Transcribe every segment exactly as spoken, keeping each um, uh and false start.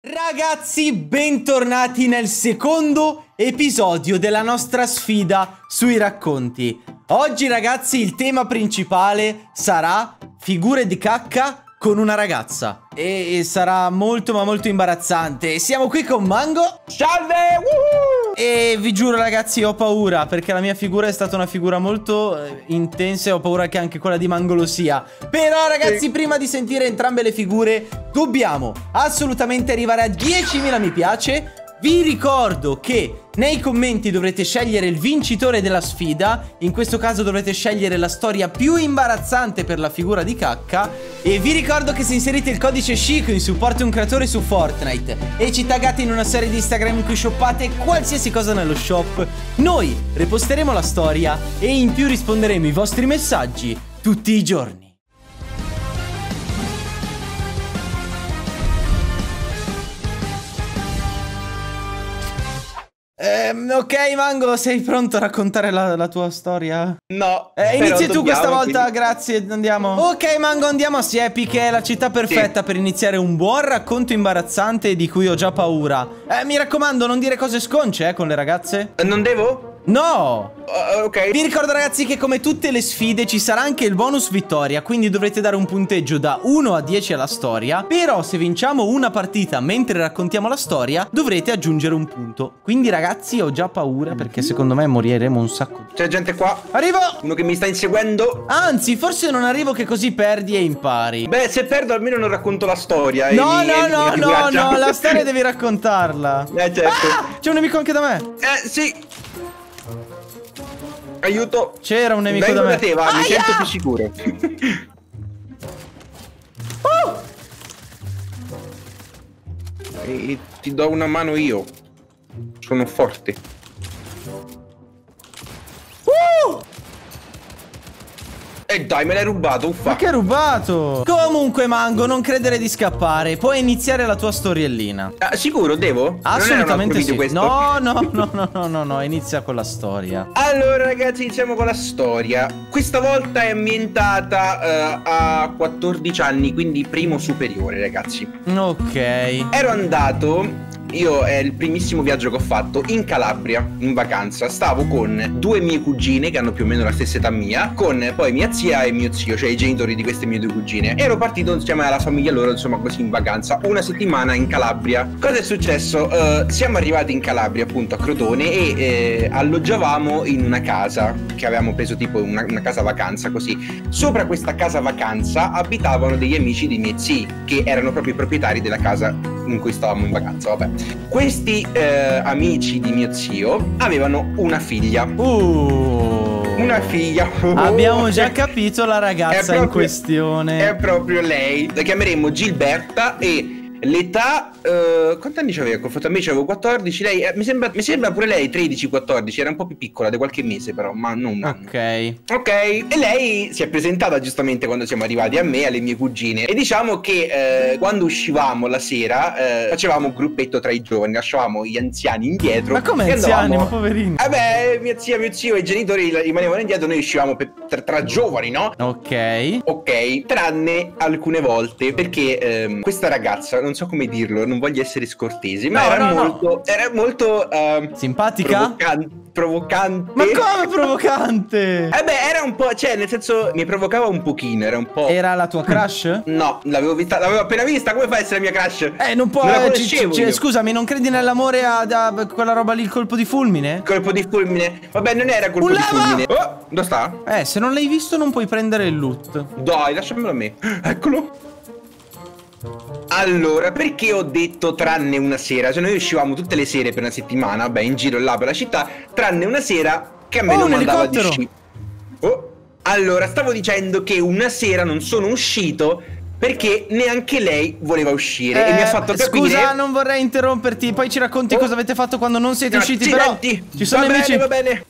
Ragazzi, bentornati nel secondo episodio della nostra sfida sui racconti. Oggi, ragazzi, il tema principale sarà figure di cacca con una ragazza. E sarà molto ma molto imbarazzante. Siamo qui con Mango. Salve! Woohoo! E vi giuro, ragazzi, ho paura, perché la mia figura è stata una figura molto eh, intensa e ho paura che anche quella di Mango lo sia. Però, ragazzi, sì, prima di sentire entrambe le figure dobbiamo assolutamente arrivare a diecimila mi piace. Vi ricordo che nei commenti dovrete scegliere il vincitore della sfida. In questo caso dovrete scegliere la storia più imbarazzante per la figura di cacca. E vi ricordo che se inserite il codice Chico in supporto a un creatore su Fortnite e ci taggate in una serie di Instagram in cui shoppate qualsiasi cosa nello shop, noi reposteremo la storia e in più risponderemo ai vostri messaggi tutti i giorni. Eh, ok, Mango, sei pronto a raccontare la, la tua storia? No. Eh, inizia tu dobbiamo, questa volta, quindi... grazie, andiamo. Ok, Mango, andiamo a Siepi, che è la città perfetta sì. per iniziare un buon racconto imbarazzante di cui ho già paura. Eh, mi raccomando, non dire cose sconce, eh, con le ragazze. Eh, non devo? No! Uh, ok. Vi ricordo, ragazzi, che come tutte le sfide ci sarà anche il bonus vittoria, quindi dovrete dare un punteggio da uno a dieci alla storia. Però se vinciamo una partita mentre raccontiamo la storia, dovrete aggiungere un punto. Quindi, ragazzi, ho già paura perché secondo me moriremo un sacco. C'è gente qua. Arrivo! Uno che mi sta inseguendo. Anzi, forse non arrivo, che così perdi e impari. Beh, se perdo almeno non racconto la storia. No, e no, mi, no, e mi no, no, la storia devi raccontarla. Eh, certo. Ah, c'è un nemico anche da me. Eh, sì. Aiuto. C'era un nemico Vengo da me. da te, va, mi sento più sicuro. Oh! E ti do una mano io. Sono forte. Uh! E dai, me l'hai rubato, uffa. Ma che rubato? Comunque, Mango, non credere di scappare. Puoi iniziare la tua storiellina. Ah, sicuro, devo? Assolutamente sì. Questo? No, no, no, no, no, no, no. Inizia con la storia. Allora, ragazzi, iniziamo con la storia. Questa volta è ambientata uh, a quattordici anni, quindi primo superiore, ragazzi. Ok. Ero andato... Io è il primissimo viaggio che ho fatto in Calabria, in vacanza. Stavo con due mie cugine che hanno più o meno la stessa età mia, con poi mia zia e mio zio, cioè i genitori di queste mie due cugine. Ero partito insieme alla famiglia loro, insomma, così in vacanza, una settimana in Calabria. Cosa è successo? Uh, siamo arrivati in Calabria, appunto, a Crotone, e eh, alloggiavamo in una casa che avevamo preso tipo una, una casa vacanza, così. Sopra questa casa vacanza abitavano degli amici dei miei zii, che erano proprio i proprietari della casa in cui stavamo in vacanza, vabbè. Questi eh, amici di mio zio avevano una figlia. Uh, una figlia. Uh, abbiamo già capito la ragazza proprio, in questione. È proprio lei. La chiameremo Gilberta e l'età... Uh, quanti anni c'aveva? Confronto a me c'avevo quattordici, lei... Eh, mi, sembra, mi sembra pure lei tredici quattordici, era un po' più piccola di qualche mese però, ma non un anno. Ok. Ok, e lei si è presentata giustamente quando siamo arrivati a me, alle mie cugine. E diciamo che eh, quando uscivamo la sera eh, facevamo un gruppetto tra i giovani, lasciavamo gli anziani indietro. Ma come anziani, ma poverini? Vabbè, mia zia, mio zio e i genitori rimanevano indietro, noi uscivamo per, tra, tra giovani, no? Ok. Ok, tranne alcune volte, perché ehm, questa ragazza, non so come dirlo, non voglio essere scortese, ma no, era, no, molto, no. era molto uh, simpatica? Provocan provocante. Ma come provocante? Eh beh, era un po', cioè nel senso mi provocava un pochino, era un po'. Era la tua crush? No, l'avevo vista, l'avevo appena vista, come fa a essere la mia crush? Eh, non può, non la conoscevo io. Scusami, non credi nell'amore a, a quella roba lì, il colpo di fulmine? Colpo di fulmine? Vabbè, non era colpo un di lava! fulmine. Oh, dove sta? Eh, se non l'hai visto non puoi prendere il loot. Dai, lasciamelo a me. Eccolo. Allora, perché ho detto tranne una sera? Cioè noi uscivamo tutte le sere per una settimana, beh, in giro là per la città, tranne una sera che a me oh, non un mandava di elicottero. uscire. Oh, allora, stavo dicendo che una sera non sono uscito perché neanche lei voleva uscire eh, e mi ha fatto capire... Scusa, non vorrei interromperti, poi ci racconti oh. cosa avete fatto quando non siete usciti, però ci sono va amici. bene, va bene.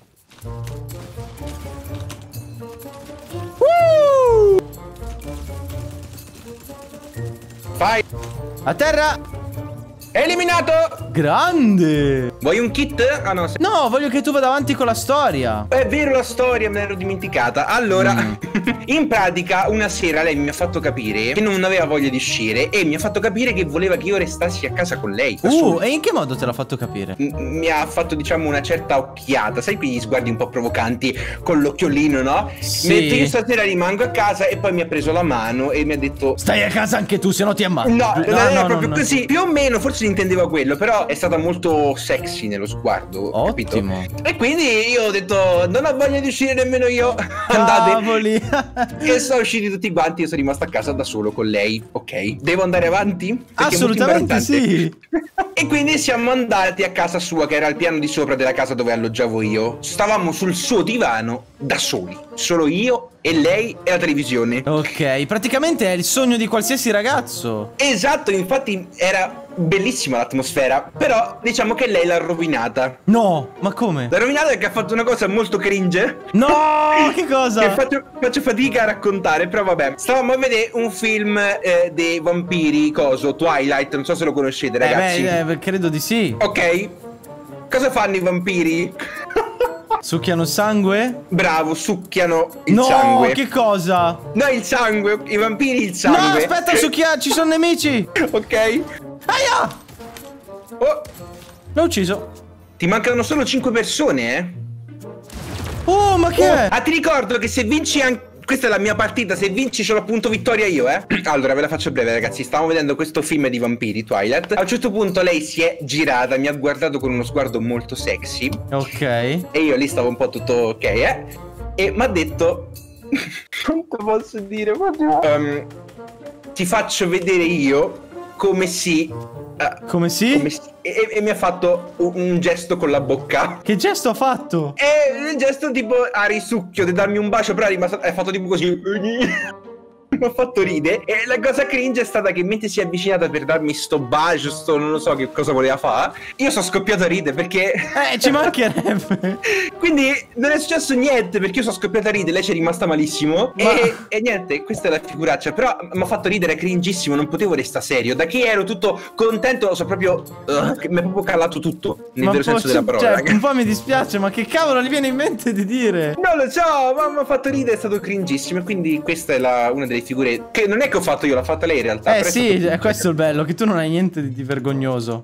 Uh! Fai. A terra. Eliminato! Grande! Vuoi un kit? Ah no, se... No, voglio che tu vada avanti con la storia. È vero, la storia me l'ero dimenticata. Allora, mm. in pratica una sera lei mi ha fatto capire che non aveva voglia di uscire e mi ha fatto capire che voleva che io restassi a casa con lei. Uh, e in che modo te l'ha fatto capire? M mi ha fatto, diciamo, una certa occhiata. Sai quegli sguardi un po' provocanti con l'occhiolino, no? Sì. Mi ha detto io stasera rimango a casa e poi mi ha preso la mano e mi ha detto stai a casa anche tu, se no ti ammazzo. No, no, non era no, proprio no, così. no. Più o meno, forse intendeva quello, però è stata molto sexy nello sguardo. Ottimo. Capito? E quindi io ho detto non ho voglia di uscire nemmeno io. Cavoli. Andate. E sono usciti tutti quanti. Io sono rimasto a casa da solo con lei. Ok. Devo andare avanti? Perché assolutamente sì. E quindi siamo andati a casa sua, che era al piano di sopra della casa dove alloggiavo io. Stavamo sul suo divano da soli. Solo io e lei e la televisione. Ok, praticamente è il sogno di qualsiasi ragazzo. Esatto, infatti era bellissima l'atmosfera. Però diciamo che lei l'ha rovinata. No, ma come? L'ha rovinata perché ha fatto una cosa molto cringe. No, che cosa? Che faccio, faccio fatica a raccontare. Però vabbè, stavamo a vedere un film eh, dei vampiri, coso, Twilight. Non so se lo conoscete, ragazzi. Eh beh, eh, credo di sì. Ok. Cosa fanno i vampiri? Succhiano sangue? Bravo, succhiano il no, sangue. No, che cosa? No, il sangue, i vampiri il sangue. No, aspetta, succhia, ci sono nemici. Ok. Aia! Oh, l'ho ucciso. Ti mancano solo cinque persone, eh? Oh, ma che oh, è? Ah, ti ricordo che se vinci anche... Questa è la mia partita, se vinci ce l'ho appunto vittoria io, eh. Allora, ve la faccio breve, ragazzi. Stavamo vedendo questo film di vampiri, Twilight. A un certo punto lei si è girata, mi ha guardato con uno sguardo molto sexy. Ok. E io lì stavo un po' tutto ok, eh. E mi ha detto... non te posso dire, um, ti faccio vedere io come si... Uh, come si? Come si e, e mi ha fatto un, un gesto con la bocca. Che gesto ha fatto? E il gesto tipo a risucchio di darmi un bacio, però è rimasto, è fatto tipo così. Mi ha fatto ridere. E la cosa cringe è stata che mentre si è avvicinata per darmi sto bacio, sto non lo so che cosa voleva fare, io sono scoppiato a ridere perché Eh, ci mancherebbe. Quindi non è successo niente perché io sono scoppiato a ridere, lei ci è rimasta malissimo. Ma... e, e niente, questa è la figuraccia. Però mi ha fatto ridere, cringissimo, non potevo restare serio. Da che ero tutto contento, so proprio uh, mi è proprio calato tutto nel ma vero senso della parola, cioè, un po' mi dispiace, ma che cavolo gli viene in mente di dire? Non lo so, ma mi ha fatto ridere, è stato cringissimo. E quindi questa è la, una delle figure che non è che ho fatto io, l'ha fatta lei in realtà. Eh sì, è questo il bello, che tu non hai niente di, di vergognoso.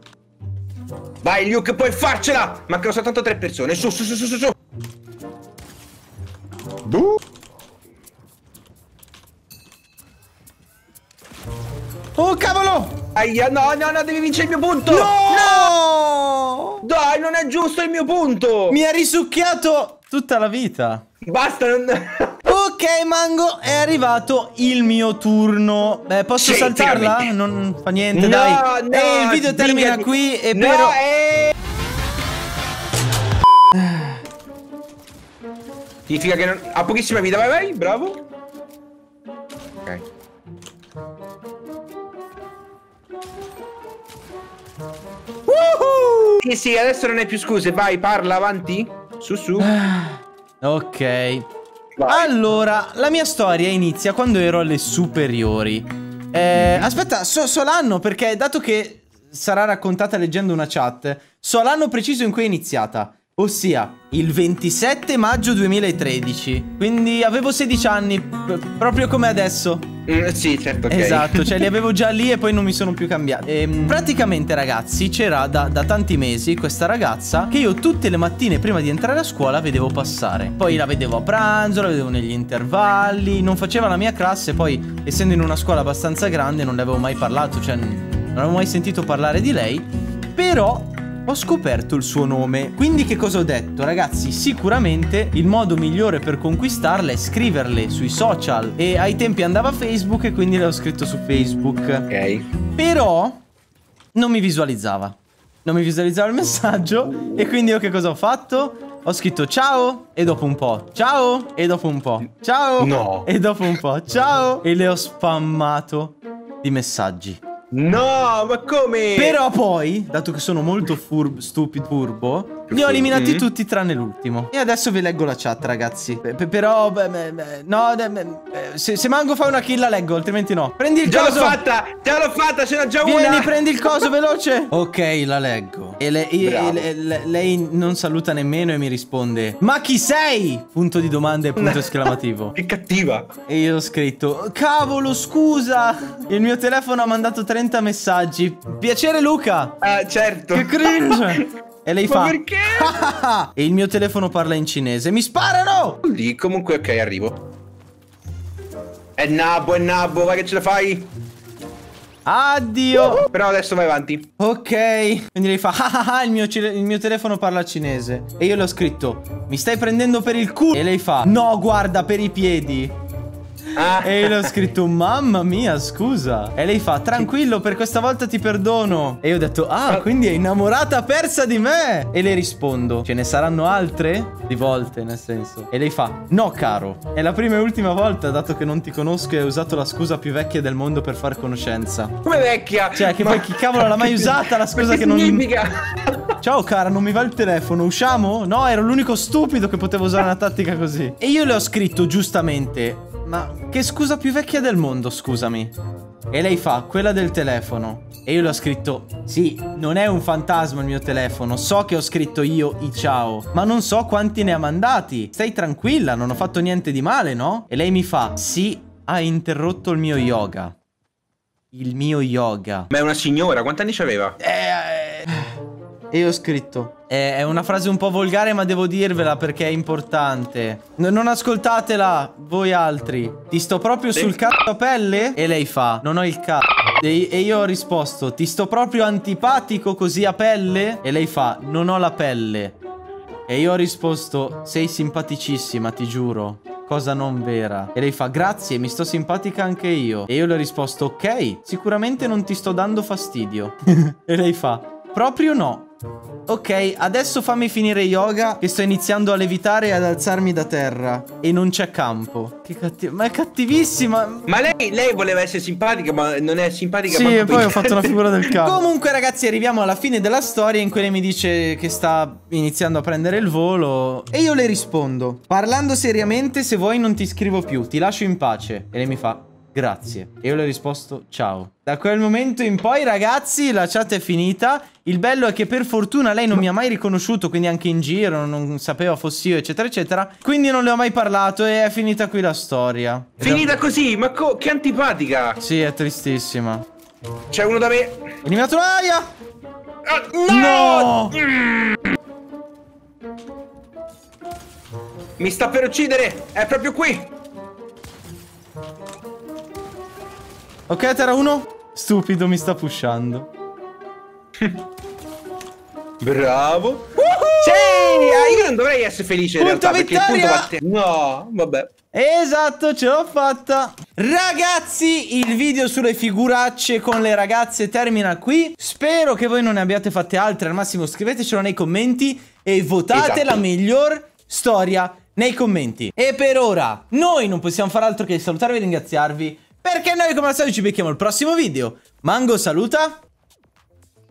Vai Luke, puoi farcela! Mancano soltanto tre persone, su su su su su su. Buh. Oh cavolo! Aia, no, no, no, devi vincere il mio punto! No! No! Dai, non è giusto il mio punto! Mi ha risucchiato tutta la vita. Basta, non... Ok, Mango, è arrivato il mio turno. Eh, posso sì, saltarla? Non fa niente, no, dai. No, e il video termina digami. qui e no, però... eh... Significa che non... ha pochissima vita, vai, vai, bravo. Ok. Woohoo! Sì, sì, adesso non hai più scuse, vai, parla, avanti. Su, su. Ok. Vai. Allora, la mia storia inizia quando ero alle superiori. Eh, aspetta, so, so l'anno perché dato che sarà raccontata leggendo una chat, so l'anno preciso in cui è iniziata. Ossia, il ventisette maggio duemilatredici. Quindi avevo sedici anni, proprio come adesso. Mm, sì, certo, ok. Esatto, cioè li avevo già lì e poi non mi sono più cambiati. E, praticamente, ragazzi, c'era da, da tanti mesi questa ragazza che io tutte le mattine prima di entrare a scuola vedevo passare. Poi la vedevo a pranzo, la vedevo negli intervalli. Non faceva la mia classe, poi essendo in una scuola abbastanza grande non ne avevo mai parlato, cioè non avevo mai sentito parlare di lei. Però... ho scoperto il suo nome. Quindi che cosa ho detto? Ragazzi, sicuramente il modo migliore per conquistarla è scriverle sui social. E ai tempi andava a Facebook e quindi le ho scritto su Facebook. Ok. Però non mi visualizzava. Non mi visualizzava il messaggio. E quindi io che cosa ho fatto? Ho scritto ciao e dopo un po' ciao e dopo un po' ciao no. e dopo un po' ciao. E le ho spammato di messaggi. No, ma come? Però poi, dato che sono molto furbo, stupido, furbo, Li ho eliminati mm. tutti tranne l'ultimo. E adesso vi leggo la chat, ragazzi. P però, beh, beh, beh, no, beh, se, se Mango fa una kill la leggo, altrimenti no. Prendi il già coso. Già l'ho fatta, già l'ho fatta, ce n'ho già una. Vieni, prendi il coso, veloce. Ok, la leggo. E, le, e, e le, le, lei non saluta nemmeno e mi risponde: ma chi sei? Punto di domanda e punto esclamativo. Che cattiva. E io ho scritto: cavolo, scusa. Il mio telefono ha mandato trenta messaggi. Piacere, Luca. Ah, certo. Che cringe. E lei Ma fa: perché? E il mio telefono parla in cinese. Mi sparano! Lì, comunque, ok, arrivo. È nabbo, è nabbo, vai che ce la fai. Addio. uh, Però adesso vai avanti. Ok. Quindi lei fa: ah, ah, il, mio il mio telefono parla cinese. E io le ho scritto: mi stai prendendo per il culo? E lei fa: no, guarda, per i piedi. Ah. E io le ho scritto: mamma mia, scusa. E lei fa: tranquillo, per questa volta ti perdono. E io ho detto: ah, quindi è innamorata persa di me. E le rispondo: ce ne saranno altre? Di volte, nel senso. E lei fa: no, caro, è la prima e ultima volta, dato che non ti conosco e hai usato la scusa più vecchia del mondo per far conoscenza. Come vecchia? Cioè, che ma... poi chi cavolo l'ha mai usata la scusa che, che non... Ciao cara, non mi va il telefono, usciamo? No, ero l'unico stupido che poteva usare una tattica così. E io le ho scritto giustamente: ma che scusa più vecchia del mondo, scusami? E lei fa: quella del telefono. E io le ho scritto: sì, non è un fantasma il mio telefono. So che ho scritto io i ciao, ma non so quanti ne ha mandati. Stai tranquilla, non ho fatto niente di male, no? E lei mi fa: sì, hai interrotto il mio yoga. Il mio yoga. Ma è una signora, quanti anni c'aveva? Eh... E io ho scritto: eh, è una frase un po' volgare, ma devo dirvela perché è importante. N non ascoltatela, voi altri. Ti sto proprio sul cazzo a pelle? E lei fa: non ho il cazzo. E, e io ho risposto: ti sto proprio antipatico così a pelle? E lei fa: non ho la pelle. E io ho risposto: sei simpaticissima, ti giuro. Cosa non vera. E lei fa: grazie, mi sto simpatica anche io. E io le ho risposto: ok, sicuramente non ti sto dando fastidio. E lei fa: proprio no. Ok, adesso fammi finire yoga, che sto iniziando a levitare e ad alzarmi da terra. E non c'è campo. Che cattivo. Ma è cattivissima. Ma lei, lei voleva essere simpatica, ma non è simpatica. Sì, e poi ho fatto una figura del cazzo. Comunque ragazzi, arriviamo alla fine della storia in cui lei mi dice che sta iniziando a prendere il volo. E io le rispondo: parlando seriamente, se vuoi non ti scrivo più, ti lascio in pace. E lei mi fa: grazie. E io le ho risposto: ciao. Da quel momento in poi, ragazzi, la chat è finita. Il bello è che per fortuna lei non mi ha mai riconosciuto, quindi anche in giro non sapeva fossi io, eccetera eccetera. Quindi non le ho mai parlato e è finita qui la storia. Finita così? Ma che antipatica. Sì, è tristissima. C'è uno da me. Eliminato l'aia. Oh, no! no! Mi sta per uccidere. È proprio qui. Ok, terra uno. Stupido, mi sta pushando. Bravo. Uh-huh! Sì, io non dovrei essere felice in punto realtà, vittoria! perché il punto batte... No, vabbè. Esatto, ce l'ho fatta. Ragazzi, il video sulle figuracce con le ragazze termina qui. Spero che voi non ne abbiate fatte altre. Al massimo scrivetecelo nei commenti e votate esatto. la miglior storia nei commenti. E per ora noi non possiamo fare altro che salutarvi e ringraziarvi, perché noi come al solito ci becchiamo al prossimo video. Mango saluta.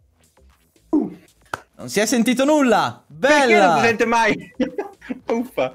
Non si è sentito nulla. Bella. Perché non si sente mai? Uffa.